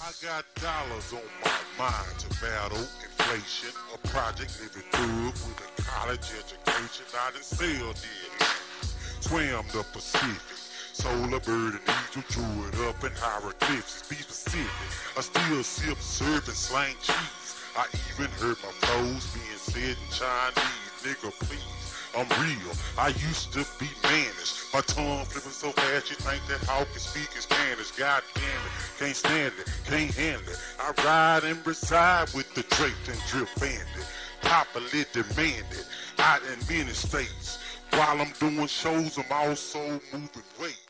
I got dollars on my mind to battle inflation. A project living through it with a college education. I done sailed it, swam the Pacific. Solar bird and angel drew it up in hieroglyphs. Be specific. I still sip, serve, and slang cheese. I even heard my flows being said in Chinese. Nigga, please. I'm real. I used to be managed. My tongue flipping so fast you think that hawk is speaking Spanish. God damn it. Can't stand it. Can't handle it. I ride and reside with the draped and drip bandit. Popularly demanded. Out in many states. While I'm doing shows, I'm also moving weight.